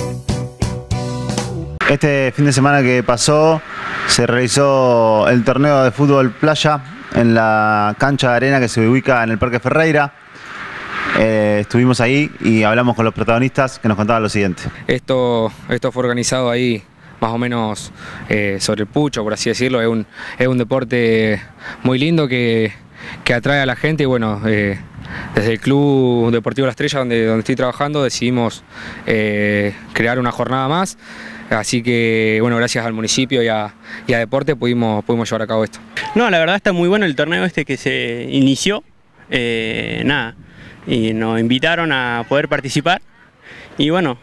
Este fin de semana que pasó se realizó el torneo de fútbol playa en la cancha de arena que se ubica en el Parque Ferreira. Estuvimos ahí y hablamos con los protagonistas que nos contaban lo siguiente. Esto fue organizado ahí más o menos sobre el pucho, por así decirlo. Es un deporte muy lindo que atrae a la gente y bueno, desde el Club Deportivo La Estrella, donde estoy trabajando, decidimos crear una jornada más. Así que bueno, gracias al municipio y a Deporte pudimos llevar a cabo esto. No, la verdad está muy bueno el torneo este que se inició. Nada, y nos invitaron a poder participar. Y bueno,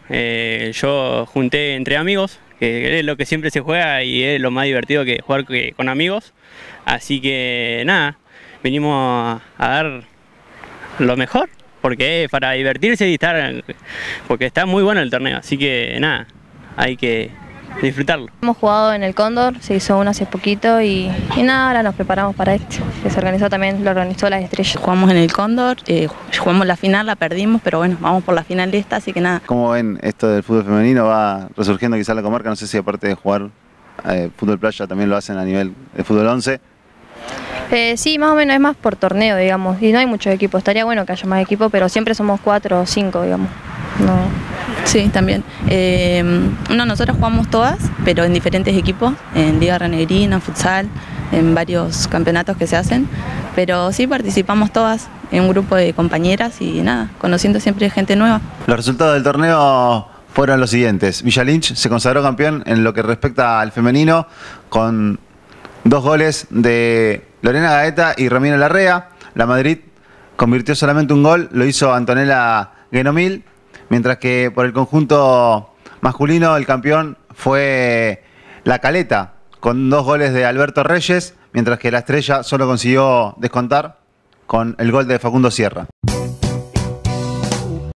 yo junté entre amigos, que es lo que siempre se juega y es lo más divertido que jugar con amigos. Así que nada, venimos a dar lo mejor, porque es para divertirse y porque está muy bueno el torneo, así que nada, hay que disfrutarlo. Hemos jugado en el Cóndor, se hizo uno hace poquito y nada, ahora nos preparamos para este, que se organizó también, lo organizó Las Estrellas. Jugamos en el Cóndor, jugamos la final, la perdimos, pero bueno, vamos por la final de esta, así que nada. ¿Cómo ven esto del fútbol femenino? Va resurgiendo quizás la comarca, no sé si aparte de jugar fútbol playa también lo hacen a nivel de fútbol 11. Sí, más o menos es más por torneo, digamos, y no hay muchos equipos, estaría bueno que haya más equipos, pero siempre somos 4 o 5, digamos. No. Sí, también. Nosotros jugamos todas, pero en diferentes equipos, en Liga Renegrina, futsal, en varios campeonatos que se hacen, pero sí participamos todas en un grupo de compañeras y nada, conociendo siempre gente nueva. Los resultados del torneo fueron los siguientes. Villa Lynch se consagró campeón en lo que respecta al femenino con 2 goles de Lorena Gaeta y Romina Larrea. La Madrid convirtió solamente un gol, lo hizo Antonella Genomil, mientras que por el conjunto masculino el campeón fue La Caleta, con 2 goles de Alberto Reyes, mientras que La Estrella solo consiguió descontar con el gol de Facundo Sierra.